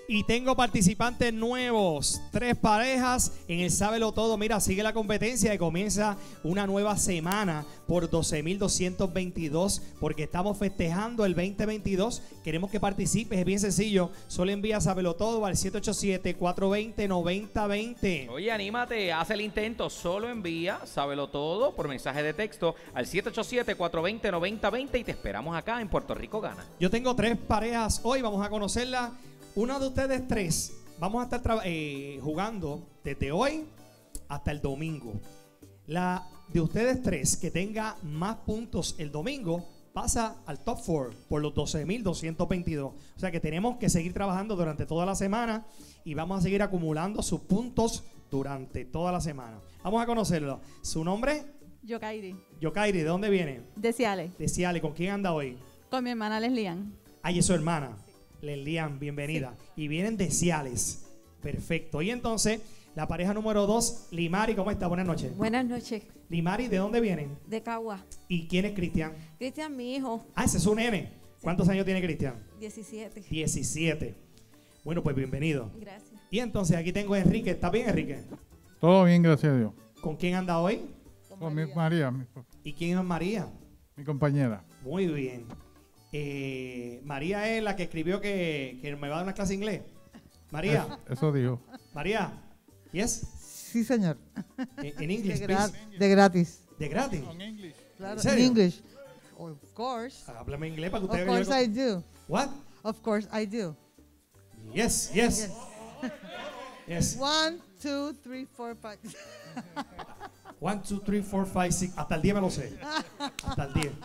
Y tengo participantes nuevos, 3 parejas en el Sábelo Todo. Mira, sigue la competencia y comienza una nueva semana por 12,222 porque estamos festejando el 2022. Queremos que participes, es bien sencillo. Solo envía Sábelo Todo al 787-420-9020. Oye, anímate, haz el intento. Solo envía Sábelo Todo por mensaje de texto al 787-420-9020 y te esperamos acá en Puerto Rico Gana. Yo tengo 3 parejas hoy, vamos a conocerlas. Una de ustedes 3 vamos a estar jugando desde hoy hasta el domingo. La de ustedes 3 que tenga más puntos el domingo pasa al top 4 por los 12,222. O sea que tenemos que seguir trabajando durante toda la semana y vamos a seguir acumulando sus puntos durante toda la semana. Vamos a conocerlo. ¿Su nombre? Yokairi. Yokairi, ¿de dónde viene? De Ciales. De Ciales. ¿Con quién anda hoy? Con mi hermana Leslian. Ay, es su hermana. Leslian, bienvenida. Sí. Y vienen de Ciales. Perfecto. Y entonces, la pareja número 2, Limari, ¿cómo está? Buenas noches. Buenas noches. Limari, ¿de dónde vienen? De Cagua. ¿Y quién es Cristian? Cristian, mi hijo. Ah, ese es un nene. ¿Cuántos años tiene Cristian? 17. 17. Bueno, pues bienvenido. Gracias. Y entonces, aquí tengo a Enrique. ¿Está bien, Enrique? Todo bien, gracias a Dios. ¿Con quién anda hoy? Con María. ¿Y quién es María? Mi compañera. Muy bien. María es la que escribió que me va a dar una clase de inglés. María. Eso dijo. María. ¿Yes? Sí, señor. En inglés. De gratis. ¿De gratis? En inglés. Claro, ¿En serio? English. Of course. Háblame inglés para que Of usted course I do. What? Of course I do. Yes, yes. Yes. 1, 2, 3, 4, 5. 1, 2, 3, 4, 5, 6. Hasta el 10 me lo sé. Hasta el 10.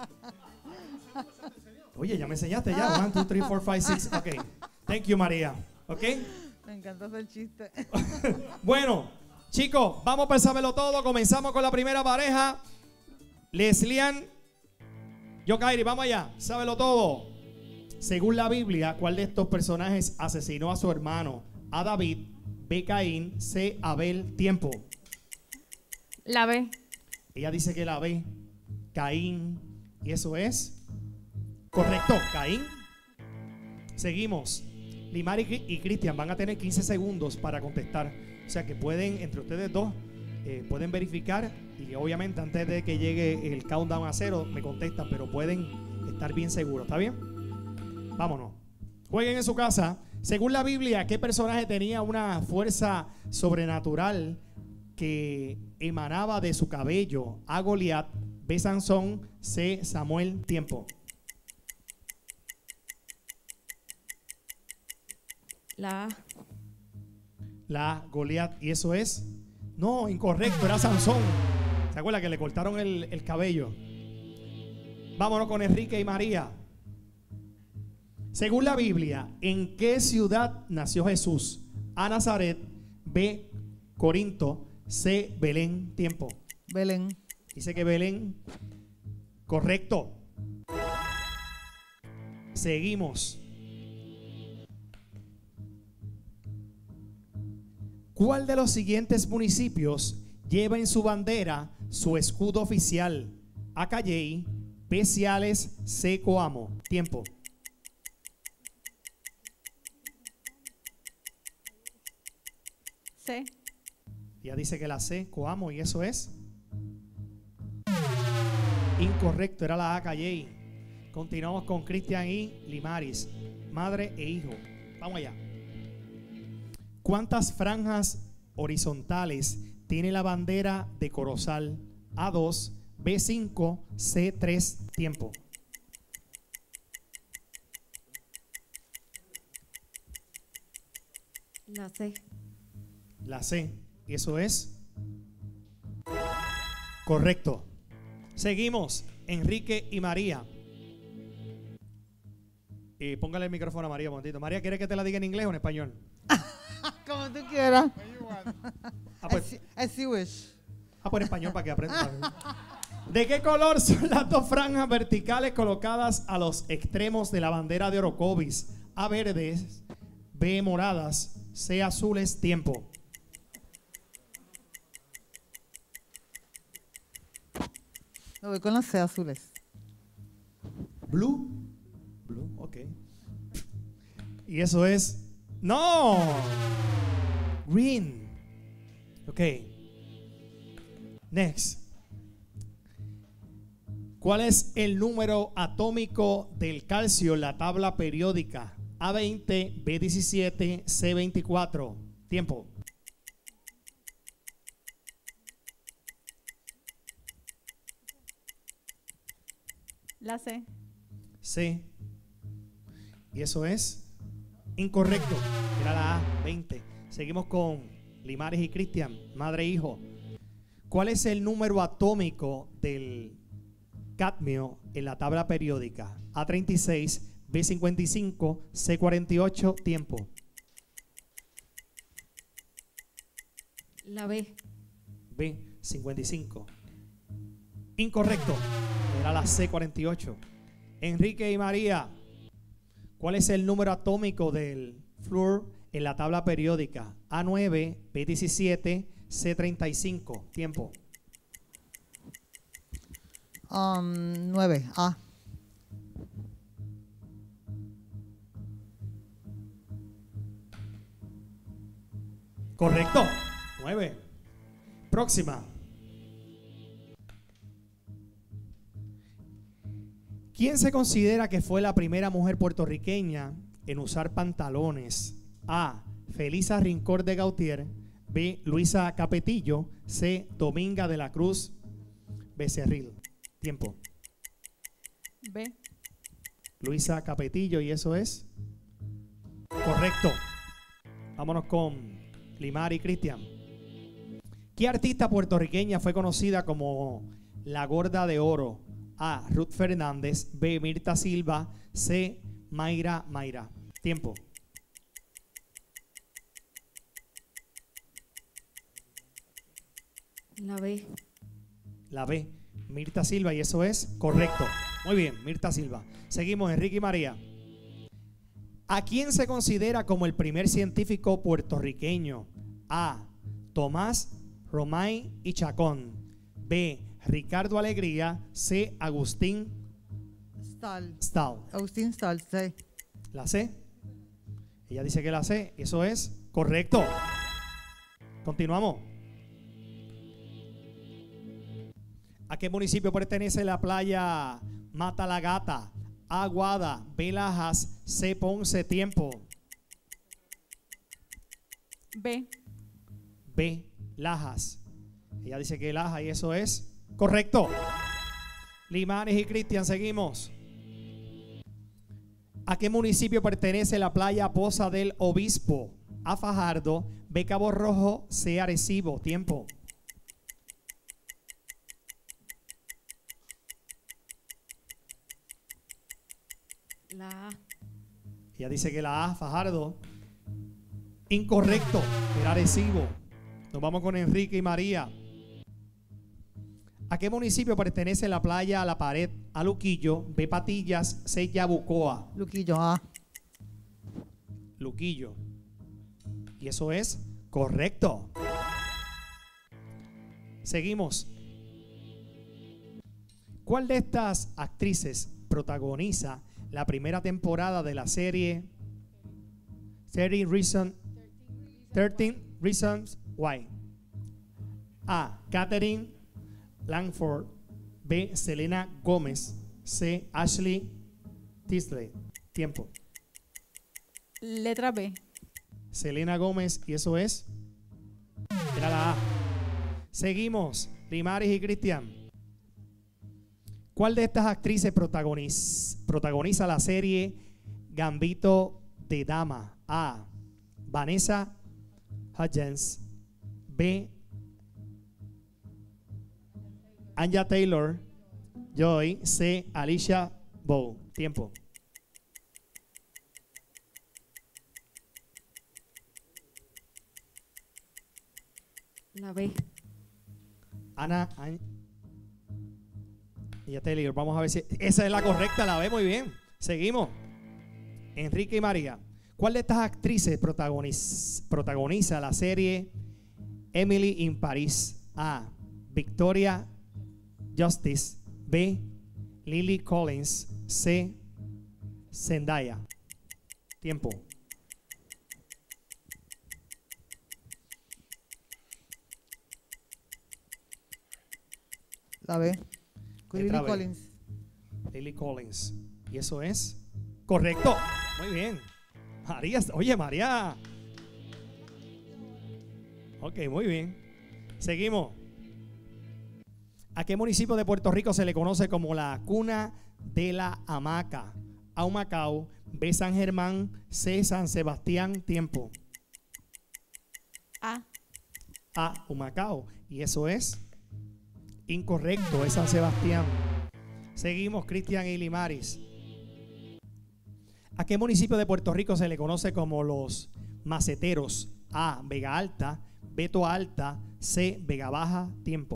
Oye, ya me enseñaste ya. 1, 2, 3, 4, 5, 6. Ok. Thank you, María. Ok. Me encanta hacer chiste. Bueno, chicos, vamos para Sábelo Todo. Comenzamos con la primera pareja. Leslian, Yokairi, vamos allá. Sábelo Todo. Según la Biblia, ¿cuál de estos personajes asesinó a su hermano? A David, B. Caín, C. Abel. Tiempo. La B. Ella dice que la B. Caín. Y eso es correcto, Caín. Seguimos. Limar y Cristian van a tener 15 segundos para contestar. O sea que pueden, entre ustedes dos, pueden verificar. Y obviamente antes de que llegue el countdown a 0, me contestan. Pero pueden estar bien seguros. ¿Está bien? Vámonos. Jueguen en su casa. Según la Biblia, ¿qué personaje tenía una fuerza sobrenatural que emanaba de su cabello? A. Goliat, B. Sansón, C. Samuel. Tiempo. La A. La Goliat. ¿Y eso es? No, incorrecto, era Sansón. ¿Se acuerda que le cortaron el cabello? Vámonos con Enrique y María. Según la Biblia, ¿en qué ciudad nació Jesús? A. Nazaret, B. Corinto, C. Belén. Tiempo. Belén. Dice que Belén. Correcto. Seguimos. ¿Cuál de los siguientes municipios lleva en su bandera su escudo oficial? A. Calley, B. Ciales, C. Coamo. Tiempo. C. Ella dice que la C, Coamo, y eso es incorrecto, era la A, Calley. Continuamos con Cristian y Limaris, madre e hijo. Vamos allá. ¿Cuántas franjas horizontales tiene la bandera de Corozal? A2, B5, C3. Tiempo. La C. La C. Y eso es correcto. Seguimos. Enrique y María. Póngale el micrófono a María un momentito. María, ¿quieres que te la diga en inglés o en español? Como tú quieras. Pues, As you wish. por español para que aprenda. ¿De qué color son las dos franjas verticales colocadas a los extremos de la bandera de Orocovis? A. verdes, B. moradas, C. azules. Tiempo. Me voy con las C azules. Blue. Blue, ok. Y eso es No. Green. Ok. Next. ¿Cuál es el número atómico del calcio en la tabla periódica? A20, B17, C24. Tiempo. La C. C. Y eso es incorrecto. Era la A, 20. Seguimos con Limares y Cristian, madre e hijo. ¿Cuál es el número atómico del cadmio en la tabla periódica? A36, B55, C48. Tiempo. La B. B55. Incorrecto. Era la C48. Enrique y María, ¿cuál es el número atómico del flúor en la tabla periódica? A9, B17, C35. Tiempo. 9. A. Correcto. 9. Próxima. ¿Quién se considera que fue la primera mujer puertorriqueña en usar pantalones? A. Felisa Rincón de Gautier. B. Luisa Capetillo. C. Dominga de la Cruz Becerril. Tiempo. B. Luisa Capetillo, y eso es correcto. Vámonos con Limar y Cristian. ¿Qué artista puertorriqueña fue conocida como la Gorda de Oro? A. Ruth Fernández. B. Mirta Silva. C. Mayra Mayra. Tiempo. La B. La B. Mirta Silva, y eso es correcto. Muy bien, Mirta Silva. Seguimos, Enrique y María. ¿A quién se considera como el primer científico puertorriqueño? A. Tomás Romay y Chacón. B. Ricardo Alegría. C. Agustín Stahl. Stahl. Agustín Stahl. C. ¿La C? Ella dice que la C. Eso es correcto. Continuamos. ¿A qué municipio pertenece la playa Mata la Gata? A. Aguada. B. Lajas. C. Ponce. Tiempo. B. B. Lajas. Ella dice que Lajas, y eso es correcto. Limanes y Cristian, seguimos. ¿A qué municipio pertenece la playa Poza del Obispo? A. Fajardo. B. Cabo Rojo. C. Arecibo. Tiempo. La A. Ella dice que la A, Fajardo. Incorrecto, era Arecibo. Nos vamos con Enrique y María. ¿A qué municipio pertenece la playa La Pared? A. Luquillo. B. Patillas. C. Yabucoa. Luquillo. A. Luquillo. Y eso es correcto. Seguimos. ¿Cuál de estas actrices protagoniza la primera temporada de la serie 13 Reasons Why? A. Catherine Langford. B. Selena Gómez. C. Ashley Tisdale. Tiempo. Letra B. Selena Gómez, y eso es era la A. Seguimos, Limares y Cristian. ¿Cuál de estas actrices protagoniza la serie Gambito de Dama? A. Vanessa Hudgens. B. Anya Taylor Joy. C. Alicia Bow. Tiempo. La B. Anya Taylor. Vamos a ver si esa es la correcta. La ve muy bien. Seguimos. Enrique y María. ¿Cuál de estas actrices protagoniza la serie Emily in Paris? A. Victoria Justice. B. Lily Collins. C. Zendaya. Tiempo. La B. Lily Letra B. Collins. Lily Collins. Y eso es correcto. Muy bien. María, oye, María. Ok, muy bien. Seguimos. ¿A qué municipio de Puerto Rico se le conoce como la cuna de la hamaca? A Humacao, B, San Germán, C, San Sebastián. Tiempo. A. A, Humacao. Y eso es incorrecto, es San Sebastián. Seguimos, Cristian y Limaris. ¿A qué municipio de Puerto Rico se le conoce como los maceteros? A, Vega Alta, B, Toa Alta, C, Vega Baja. Tiempo.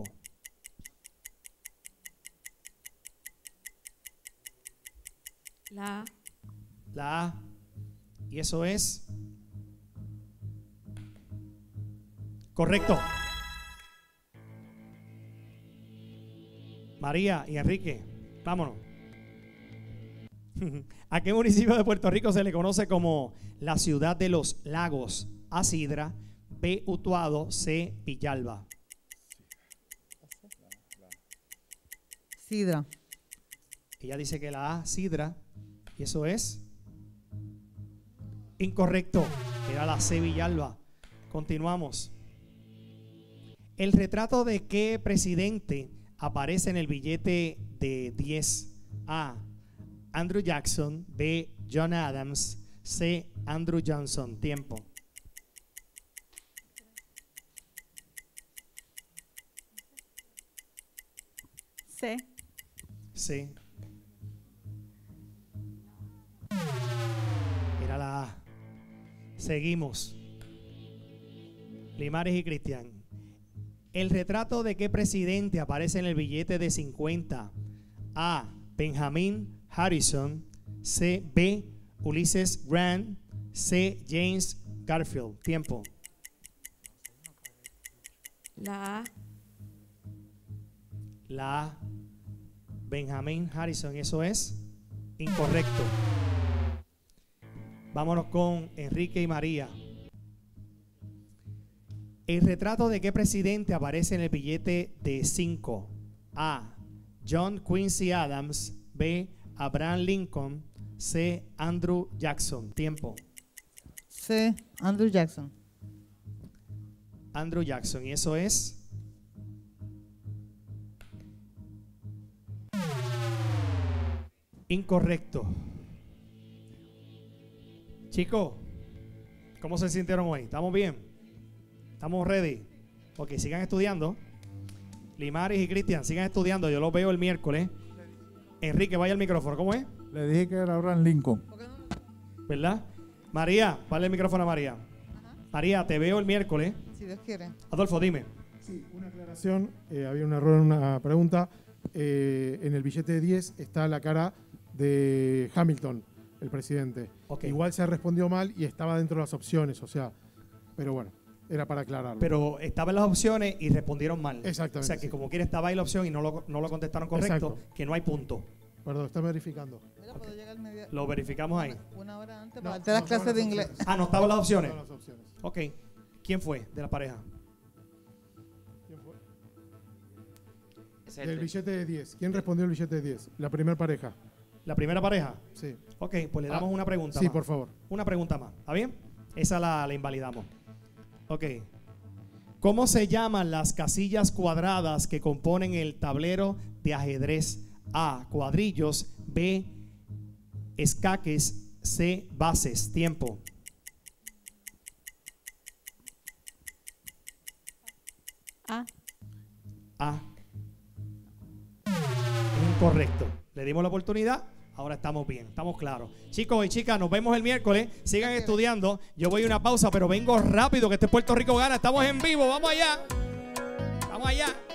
La A. La A. Y eso es correcto. María y Enrique, vámonos. ¿A qué municipio de Puerto Rico se le conoce como la ciudad de los lagos? A, Sidra, B, Utuado, C, Villalba. Sidra. Ella dice que la A, Sidra, y eso es incorrecto. Era la C, Villalba. Continuamos. ¿El retrato de qué presidente aparece en el billete de 10? A, Andrew Jackson, B, John Adams, C, Andrew Johnson. Tiempo. C. C. Era la A. Seguimos. Limares y Cristian. ¿El retrato de qué presidente aparece en el billete de 50? A, Benjamin Harrison, C, B, Ulysses Grant, C, James Garfield. Tiempo. La A. La A, Benjamin Harrison. Eso es incorrecto. Vámonos con Enrique y María. ¿El retrato de qué presidente aparece en el billete de 5? A, John Quincy Adams, B, Abraham Lincoln, C, Andrew Jackson. Tiempo. C. Andrew Jackson. Andrew Jackson. Y eso es incorrecto. Chicos, ¿cómo se sintieron hoy? ¿Estamos bien? ¿Estamos ready? Ok, sigan estudiando. Limaris y Cristian, sigan estudiando. Yo los veo el miércoles. Enrique, vaya al micrófono. ¿Cómo es? Le dije que era Abraham Lincoln. ¿Verdad? María, dale el micrófono a María. María, te veo el miércoles. Si Dios quiere. Adolfo, dime. Sí, una aclaración. Había un error en una pregunta. En el billete de 10 está la cara de Hamilton, el presidente. Ok. Igual se respondió mal y estaba dentro de las opciones, o sea, pero bueno, era para aclararlo. Pero estaban las opciones y respondieron mal. Exactamente, O sea que sí. como quiera estaba ahí la opción y no lo contestaron correcto, Exacto. que no hay punto. Perdón, está verificando. Mira, puedo llegar Lo verificamos ahí. una hora antes No, para darte las no clases estaban de las inglés. opciones. Ah, no estaban las opciones. No estaban las opciones. Ok. ¿Quién fue de la pareja? ¿Quién fue? Ese es Del el- billete de 10. ¿Quién respondió el billete de 10? La primera pareja. ¿La primera pareja? Sí. Ok, pues le damos una pregunta Sí, más. por favor. Una pregunta más. ¿Está bien? Esa la invalidamos. Ok. ¿Cómo se llaman las casillas cuadradas que componen el tablero de ajedrez? A, cuadrillos. B, escaques. C, bases. Tiempo. A. A. Es incorrecto. Le dimos la oportunidad. Ahora estamos bien, estamos claros. Chicos y chicas, nos vemos el miércoles. Sigan estudiando. Yo voy a una pausa, pero vengo rápido, que este Puerto Rico gana. Estamos en vivo. Vamos allá. Vamos allá.